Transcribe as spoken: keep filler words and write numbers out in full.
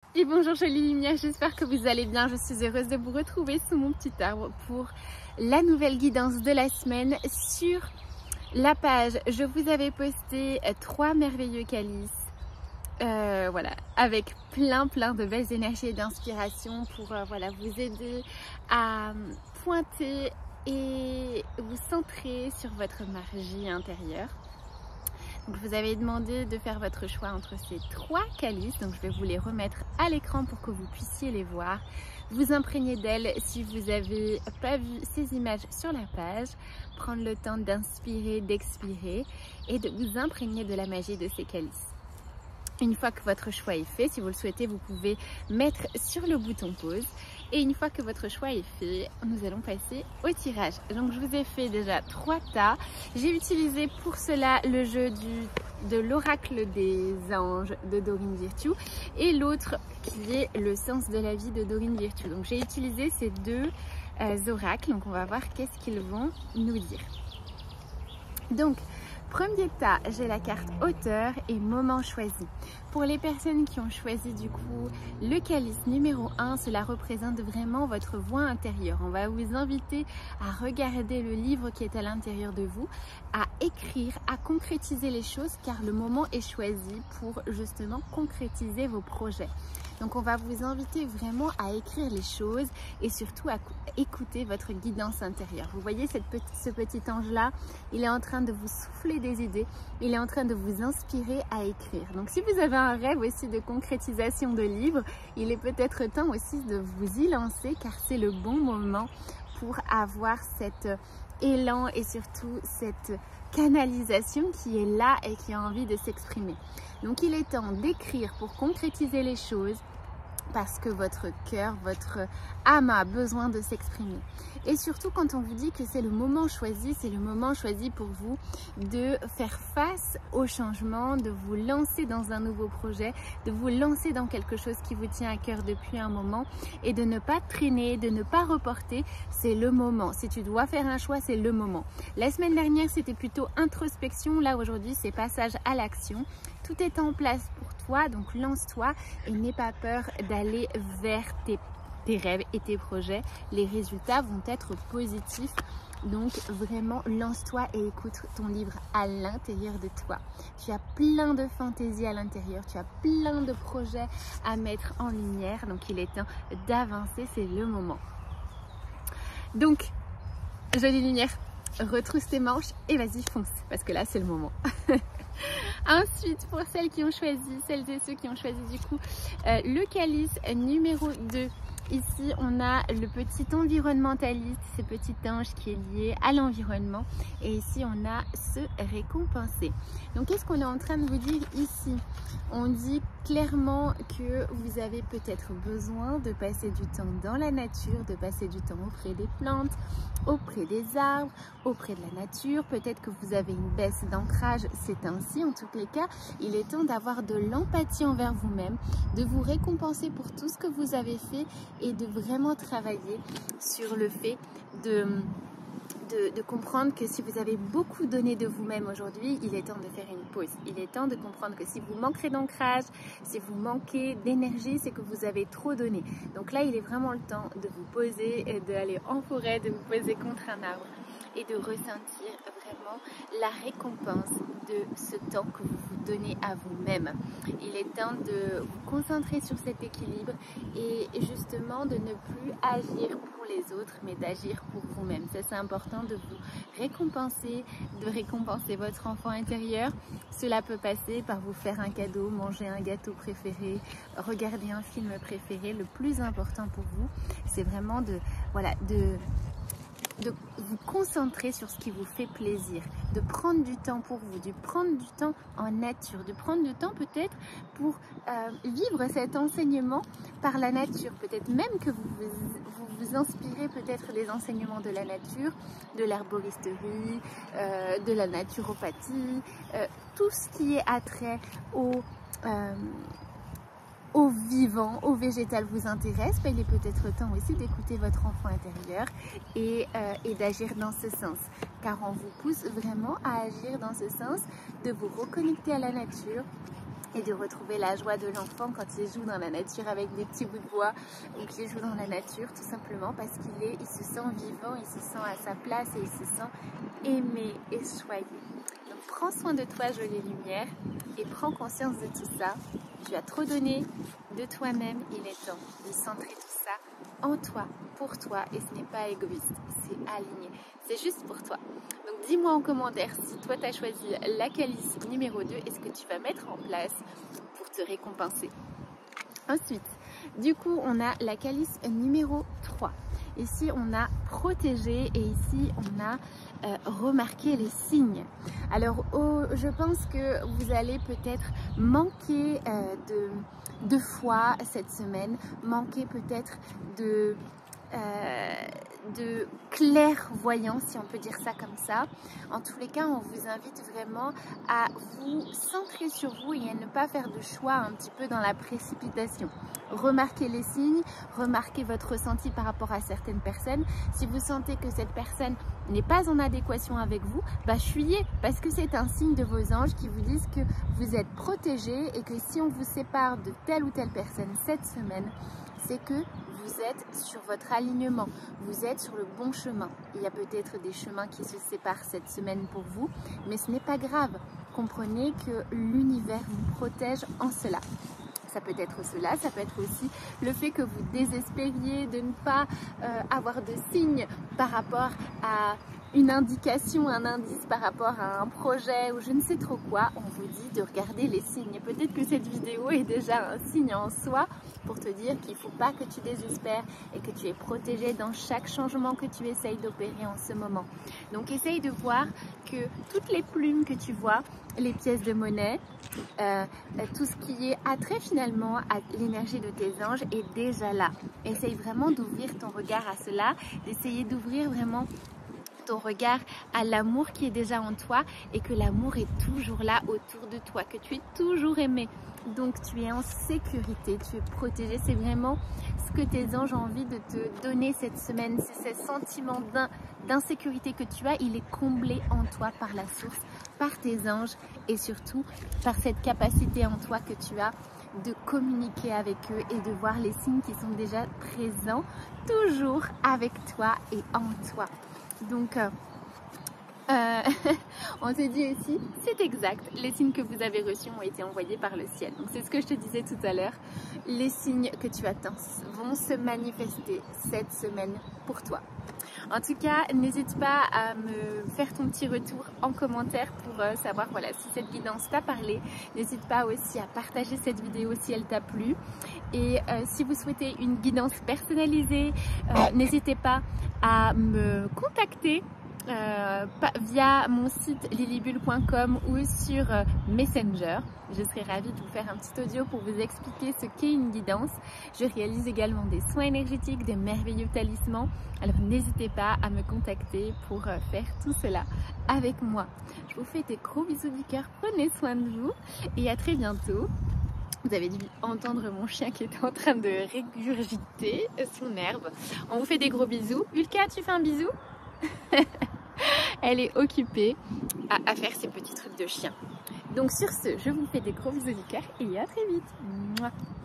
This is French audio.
Et bonjour jolie lumière, j'espère que vous allez bien. Je suis heureuse de vous retrouver sous mon petit arbre pour la nouvelle guidance de la semaine. Sur la page, je vous avais posté trois merveilleux calices. Euh, voilà, avec plein plein de belles énergies et d'inspiration pour euh, voilà, vous aider à pointer et vous centrer sur votre magie intérieure. Donc, je vous avais demandé de faire votre choix entre ces trois calices, donc je vais vous les remettre à l'écran pour que vous puissiez les voir, vous imprégner d'elles si vous n'avez pas vu ces images sur la page, prendre le temps d'inspirer, d'expirer et de vous imprégner de la magie de ces calices. Une fois que votre choix est fait, si vous le souhaitez, vous pouvez mettre sur le bouton pause. Et une fois que votre choix est fait, nous allons passer au tirage. Donc je vous ai fait déjà trois tas. J'ai utilisé pour cela le jeu du, de l'oracle des anges de Dorine Virtue et l'autre qui est le sens de la vie de Dorine Virtue. Donc j'ai utilisé ces deux euh, oracles. Donc on va voir qu'est-ce qu'ils vont nous dire. Donc, premier tas, j'ai la carte auteur et moment choisi. Pour les personnes qui ont choisi du coup le calice numéro un, cela représente vraiment votre voix intérieure. On va vous inviter à regarder le livre qui est à l'intérieur de vous, à écrire, à concrétiser les choses car le moment est choisi pour justement concrétiser vos projets. Donc on va vous inviter vraiment à écrire les choses et surtout à écouter votre guidance intérieure. Vous voyez cette petite, ce petit ange-là, il est en train de vous souffler des idées, il est en train de vous inspirer à écrire. Donc si vous avez un rêve aussi de concrétisation de livre, il est peut-être temps aussi de vous y lancer car c'est le bon moment pour avoir cet élan et surtout cette canalisation qui est là et qui a envie de s'exprimer. Donc il est temps d'écrire pour concrétiser les choses parce que votre cœur, votre âme a besoin de s'exprimer. Et surtout quand on vous dit que c'est le moment choisi, c'est le moment choisi pour vous de faire face au changement, de vous lancer dans un nouveau projet, de vous lancer dans quelque chose qui vous tient à cœur depuis un moment et de ne pas traîner, de ne pas reporter, c'est le moment. Si tu dois faire un choix, c'est le moment. La semaine dernière, c'était plutôt introspection, là aujourd'hui, c'est passage à l'action. Tout est en place pour toi, donc lance-toi et n'aie pas peur d'aller vers tes, tes rêves et tes projets. Les résultats vont être positifs, donc vraiment lance-toi et écoute ton livre à l'intérieur de toi. Tu as plein de fantaisies à l'intérieur, tu as plein de projets à mettre en lumière, donc il est temps d'avancer, c'est le moment. Donc, jolie lumière, retrousse tes manches et vas-y fonce, parce que là c'est le moment. Ensuite, pour celles qui ont choisi, celles et ceux qui ont choisi du coup euh, le calice numéro deux, ici on a le petit environnementaliste, ce petit ange qui est lié à l'environnement et ici on a se récompenser. Donc qu'est-ce qu'on est en train de vous dire ici? On dit clairement que vous avez peut-être besoin de passer du temps dans la nature, de passer du temps auprès des plantes, auprès des arbres, auprès de la nature. Peut-être que vous avez une baisse d'ancrage, c'est ainsi. En tous les cas, il est temps d'avoir de l'empathie envers vous-même, de vous récompenser pour tout ce que vous avez fait et de vraiment travailler sur le fait de... De, de comprendre que si vous avez beaucoup donné de vous-même aujourd'hui, il est temps de faire une pause. Il est temps de comprendre que si vous manquerez d'ancrage, si vous manquez d'énergie, c'est que vous avez trop donné. Donc là, il est vraiment le temps de vous poser, d'aller en forêt, de vous poser contre un arbre et de ressentir vraiment la récompense de ce temps que vous vous donnez à vous-même. Il est temps de vous concentrer sur cet équilibre et justement de ne plus agir pour les autres, mais d'agir pour vous-même. Ça, c'est important de vous récompenser, de récompenser votre enfant intérieur. Cela peut passer par vous faire un cadeau, manger un gâteau préféré, regarder un film préféré. Le plus important pour vous, c'est vraiment de, voilà, de de vous concentrer sur ce qui vous fait plaisir, de prendre du temps pour vous, de prendre du temps en nature, de prendre du temps peut-être pour euh, vivre cet enseignement par la nature. Peut-être même que vous vous, vous, vous inspirez peut-être des enseignements de la nature, de l'herboristerie, euh, de la naturopathie, euh, tout ce qui est attrait au... Euh, au vivant, au végétal vous intéresse, ben, il est peut-être temps aussi d'écouter votre enfant intérieur et, euh, et d'agir dans ce sens. Car on vous pousse vraiment à agir dans ce sens, de vous reconnecter à la nature, et de retrouver la joie de l'enfant quand il joue dans la nature avec des petits bouts de bois ou qu'il joue dans la nature, tout simplement parce qu'il est, il se sent vivant, il se sent à sa place et il se sent aimé et choyé. Donc prends soin de toi, jolie lumière, et prends conscience de tout ça. Tu as trop donné de toi-même, il est temps de centrer tout ça en toi, pour toi, et ce n'est pas égoïste, c'est aligné, c'est juste pour toi. Donc dis-moi en commentaire si toi tu as choisi la calice numéro deux et ce que tu vas mettre en place pour te récompenser. Ensuite, du coup on a la calice numéro trois. Ici on a protégé et ici on a euh, remarqué les signes. Alors oh, je pense que vous allez peut-être manquer euh, de, de foi cette semaine, manquer peut-être de... Euh, de clairvoyance, si on peut dire ça comme ça. En tous les cas, on vous invite vraiment à vous centrer sur vous et à ne pas faire de choix un petit peu dans la précipitation. Remarquez les signes, remarquez votre ressenti par rapport à certaines personnes. Si vous sentez que cette personne n'est pas en adéquation avec vous, bah fuyez, parce que c'est un signe de vos anges qui vous disent que vous êtes protégés et que si on vous sépare de telle ou telle personne cette semaine, c'est que vous êtes sur votre alignement, vous êtes sur le bon chemin. Il y a peut-être des chemins qui se séparent cette semaine pour vous, mais ce n'est pas grave. Comprenez que l'univers vous protège en cela. Ça peut être cela, ça peut être aussi le fait que vous désespériez de ne pas euh, avoir de signes par rapport à une indication, un indice par rapport à un projet ou je ne sais trop quoi. On vous dit de regarder les signes. Peut-être que cette vidéo est déjà un signe en soi pour te dire qu'il ne faut pas que tu désespères et que tu es protégé dans chaque changement que tu essayes d'opérer en ce moment. Donc essaye de voir que toutes les plumes que tu vois, les pièces de monnaie, euh, tout ce qui est attrait finalement à l'énergie de tes anges est déjà là. Essaye vraiment d'ouvrir ton regard à cela, d'essayer d'ouvrir vraiment ton regard à l'amour qui est déjà en toi et que l'amour est toujours là autour de toi, que tu es toujours aimé. Donc tu es en sécurité, tu es protégé. C'est vraiment ce que tes anges ont envie de te donner cette semaine. C'est ce sentiment d'insécurité que tu as, il est comblé en toi par la source, par tes anges et surtout par cette capacité en toi que tu as de communiquer avec eux et de voir les signes qui sont déjà présents toujours avec toi et en toi. Donc, euh, euh, on te dit aussi, c'est exact, les signes que vous avez reçus ont été envoyés par le ciel. Donc, c'est ce que je te disais tout à l'heure. Les signes que tu attends vont se manifester cette semaine pour toi. En tout cas, n'hésite pas à me faire ton petit retour en commentaire pour euh, savoir voilà, si cette guidance t'a parlé. N'hésite pas aussi à partager cette vidéo si elle t'a plu. Et euh, si vous souhaitez une guidance personnalisée, euh, n'hésitez pas à me contacter euh, via mon site lilibul point com ou sur euh, Messenger. Je serai ravie de vous faire un petit audio pour vous expliquer ce qu'est une guidance. Je réalise également des soins énergétiques, des merveilleux talismans. Alors n'hésitez pas à me contacter pour euh, faire tout cela avec moi. Je vous fais des gros bisous du cœur. Prenez soin de vous et à très bientôt. Vous avez dû entendre mon chien qui était en train de régurgiter son herbe. On vous fait des gros bisous. Ulka, tu fais un bisou? Elle est occupée à, à faire ses petits trucs de chien. Donc sur ce, je vous fais des gros bisous du cœur et à très vite. Mouah.